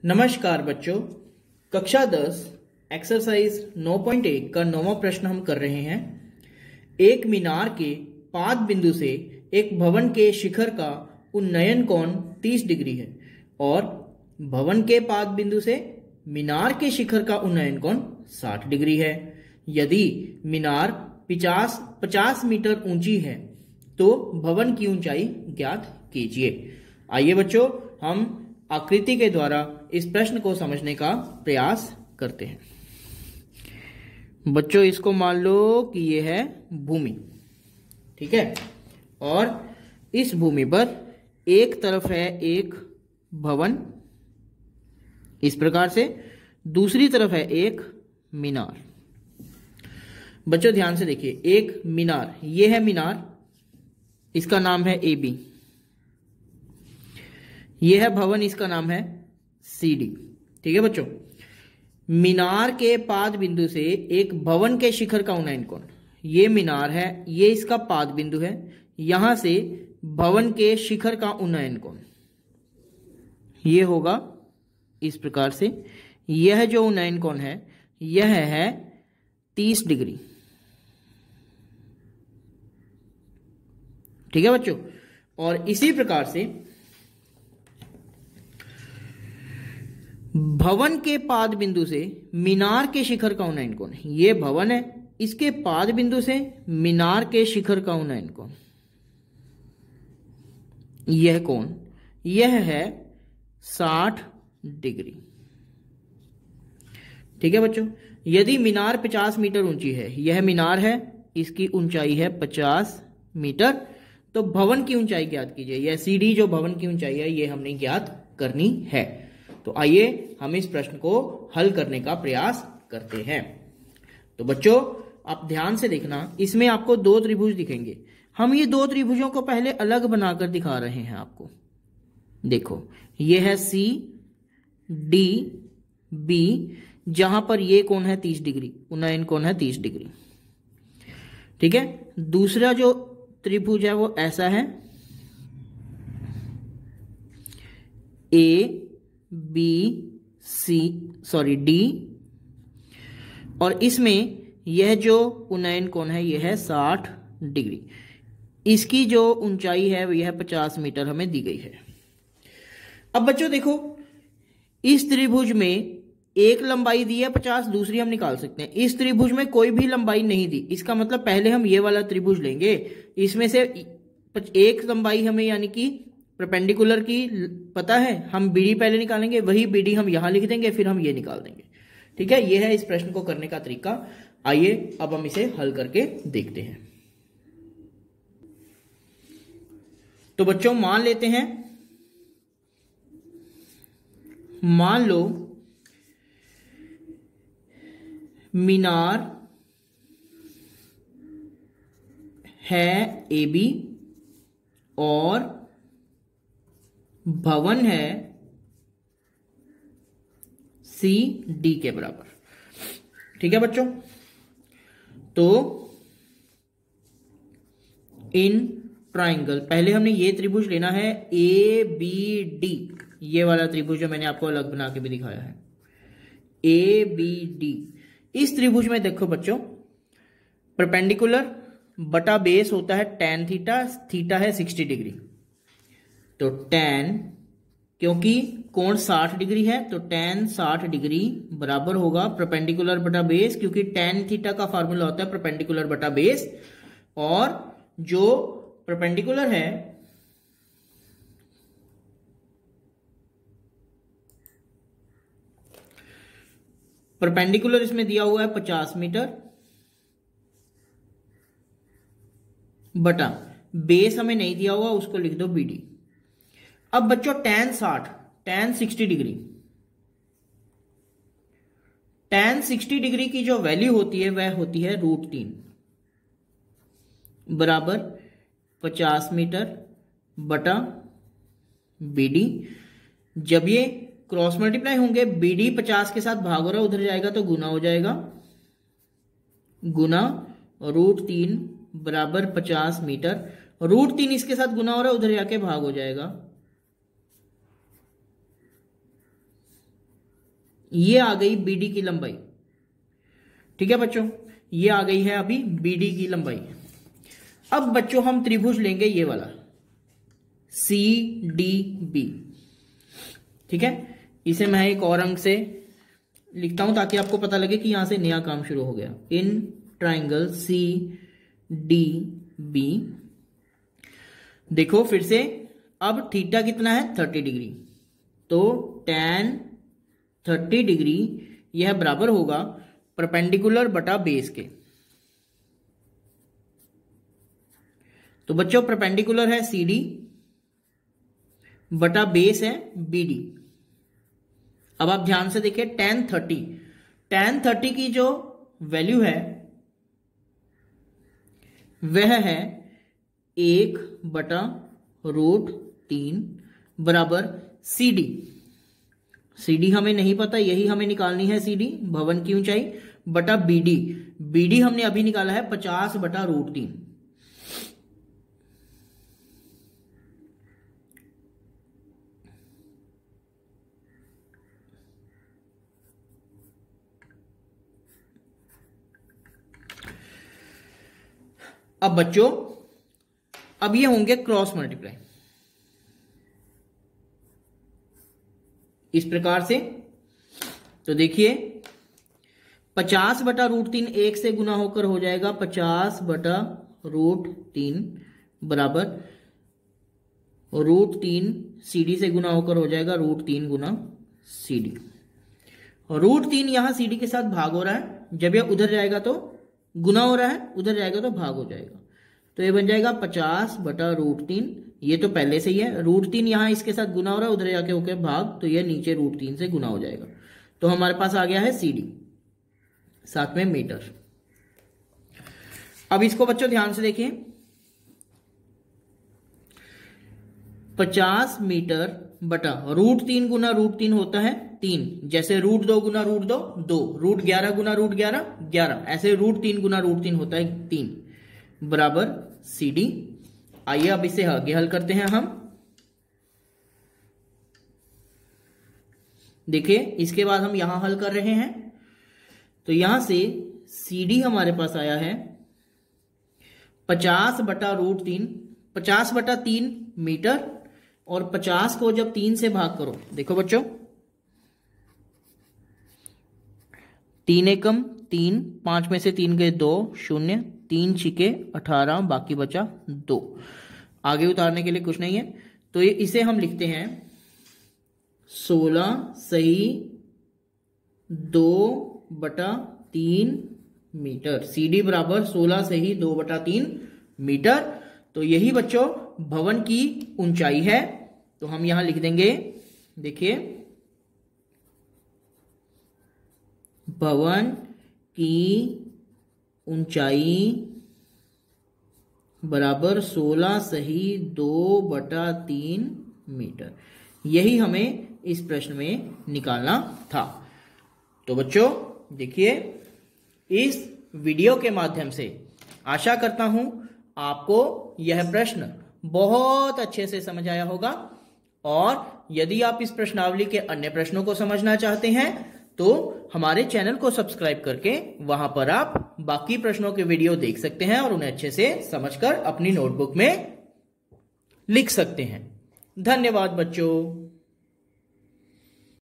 नमस्कार बच्चों, कक्षा 10 एक्सरसाइज 9.1 का 9वां प्रश्न हम कर रहे हैं। एक मीनार के पाद बिंदु से एक भवन के शिखर का उन्नयन कोण 30 डिग्री है और भवन के पाद बिंदु से मीनार के शिखर का उन्नयन कोण 60 डिग्री है। यदि मीनार 50 मीटर ऊंची है तो भवन की ऊंचाई ज्ञात कीजिए। आइए बच्चों, हम आकृति के द्वारा इस प्रश्न को समझने का प्रयास करते हैं। बच्चों, इसको मान लो कि यह है भूमि, ठीक है, और इस भूमि पर एक तरफ है एक भवन इस प्रकार से, दूसरी तरफ है एक मीनार। बच्चों ध्यान से देखिए, एक मीनार, यह है मीनार, इसका नाम है AB। यह है भवन, इसका नाम है CD। ठीक है बच्चों, मीनार के पाद बिंदु से एक भवन के शिखर का उन्नयन कोण, ये मीनार है, ये इसका पाद बिंदु है, यहां से भवन के शिखर का उन्नयन कोण ये होगा इस प्रकार से। यह जो उन्नयन कोण है यह है 30 डिग्री। ठीक है बच्चों, और इसी प्रकार से भवन के पाद बिंदु से मीनार के शिखर का उन्नयन कोण, ये भवन है, इसके पाद बिंदु से मीनार के शिखर का उन्नयन कोण, यह कोण यह है 60 डिग्री। ठीक है बच्चों, यदि मीनार 50 मीटर ऊंची है, यह मीनार है, इसकी ऊंचाई है 50 मीटर, तो भवन की ऊंचाई ज्ञात कीजिए। यह CD जो भवन की ऊंचाई है ये हमने ज्ञात करनी है। तो आइए हम इस प्रश्न को हल करने का प्रयास करते हैं। तो बच्चों आप ध्यान से देखना, इसमें आपको दो त्रिभुज दिखेंगे। हम ये दो त्रिभुजों को पहले अलग बनाकर दिखा रहे हैं आपको। देखो, ये है CDB, जहां पर ये कोण है 30 डिग्री, उन्नयन कोण है 30 डिग्री। ठीक है, दूसरा जो त्रिभुज है वो ऐसा है, D, और इसमें यह जो उन्नयन कोण है यह है 60 डिग्री। इसकी जो ऊंचाई है यह 50 मीटर हमें दी गई है। अब बच्चों देखो, इस त्रिभुज में एक लंबाई दी है 50, दूसरी हम निकाल सकते हैं। इस त्रिभुज में कोई भी लंबाई नहीं दी, इसका मतलब पहले हम ये वाला त्रिभुज लेंगे, इसमें से एक लंबाई हमें यानी कि परपेंडिकुलर की पता है, हम BD पहले निकालेंगे, वही BD हम यहां लिख देंगे, फिर हम ये निकाल देंगे। ठीक है, यह है इस प्रश्न को करने का तरीका। आइए अब हम इसे हल करके देखते हैं। तो बच्चों मान लेते हैं, मान लो मीनार है AB और भवन है CD के बराबर। ठीक है बच्चों, तो इन ट्राइंगल, पहले हमने ये त्रिभुज लेना है ABD, ये वाला त्रिभुज जो मैंने आपको अलग बना के भी दिखाया है, ABD। इस त्रिभुज में देखो बच्चों, परपेंडिकुलर बटा बेस होता है tan थीटा, थीटा है 60 डिग्री, तो tan, क्योंकि कोण 60 डिग्री है तो tan 60 डिग्री बराबर होगा परपेंडिकुलर बटा बेस, क्योंकि tan थीटा का फार्मूला होता है परपेंडिकुलर बटा बेस, और जो परपेंडिकुलर है परपेंडिकुलर इसमें दिया हुआ है 50 मीटर बटा बेस हमें नहीं दिया हुआ, उसको लिख दो BD। अब बच्चों tan 60 डिग्री, tan 60 डिग्री की जो वैल्यू होती है वह होती है √3 बराबर 50 मीटर बटा BD। जब ये क्रॉस मल्टीप्लाई होंगे, BD 50 के साथ भाग हो रहा है, उधर जाएगा तो गुना हो जाएगा, गुना √3 बराबर 50 मीटर, √3 इसके साथ गुना हो रहा है, उधर जाके भाग हो जाएगा, ये आ गई बीडी की लंबाई। ठीक है बच्चों, ये आ गई है अभी बीडी की लंबाई। अब बच्चों हम त्रिभुज लेंगे ये वाला सी डी बी। ठीक है, इसे मैं एक और अंक से लिखता हूं ताकि आपको पता लगे कि यहां से नया काम शुरू हो गया। इन ट्राइंगल सी डी बी, देखो फिर से, अब थीटा कितना है 30 डिग्री, तो tan 30 डिग्री यह बराबर होगा परपेंडिकुलर बटा बेस के। तो बच्चों परपेंडिकुलर है CD बटा बेस है BD। अब आप ध्यान से देखिए tan 30 की जो वैल्यू है वह है 1/√3 बराबर CD। CD हमें नहीं पता, यही हमें निकालनी है CD, भवन की ऊंचाई, बटा BD। BD हमने अभी निकाला है 50/√3। अब बच्चों अब ये होंगे क्रॉस मल्टीप्लाई इस प्रकार से। तो देखिए 50/√3 1 से गुना होकर हो जाएगा 50/√3 बराबर √3 CD से गुना होकर हो जाएगा √3 गुना CD। √3 यहां CD के साथ भाग हो रहा है, जब यह उधर जाएगा तो गुना हो रहा है, उधर जाएगा तो भाग हो जाएगा, तो ये बन जाएगा 50/√3। ये तो पहले से ही है, √3 यहां इसके साथ गुना हो रहा है, उधर जाके होकर भाग, तो ये नीचे √3 से गुना हो जाएगा। तो हमारे पास आ गया है CD, साथ में मीटर। अब इसको बच्चों ध्यान से देखिए, 50 मीटर बटा √3 गुना √3 होता है 3, जैसे √2 गुना √2 2, √11 गुना √11 11, ऐसे √3 गुना √3 होता है 3 बराबर CD। आइए अब इसे आगे हल करते हैं हम। देखिए इसके बाद हम यहां हल कर रहे हैं, तो यहां से CD हमारे पास आया है 50/√3, 50/3 मीटर, और 50 को जब 3 से भाग करो, देखो बच्चों 3 एकम 3, 5 में से 3 गए 2, 0, 3 छिके 18, बाकी बचा 2। आगे उतारने के लिए कुछ नहीं है, तो ये इसे हम लिखते हैं 16 सही 2/3 मीटर। CD बराबर 16 सही 2/3 मीटर। तो यही बच्चों भवन की ऊंचाई है। तो हम यहां लिख देंगे, देखिए भवन की ऊंचाई बराबर 16 सही 2/3 मीटर। यही हमें इस प्रश्न में निकालना था। तो बच्चों देखिए, इस वीडियो के माध्यम से आशा करता हूं आपको यह प्रश्न बहुत अच्छे से समझ आया होगा, और यदि आप इस प्रश्नावली के अन्य प्रश्नों को समझना चाहते हैं तो हमारे चैनल को सब्सक्राइब करके वहां पर आप बाकी प्रश्नों के वीडियो देख सकते हैं और उन्हें अच्छे से समझकर अपनी नोटबुक में लिख सकते हैं। धन्यवाद बच्चों।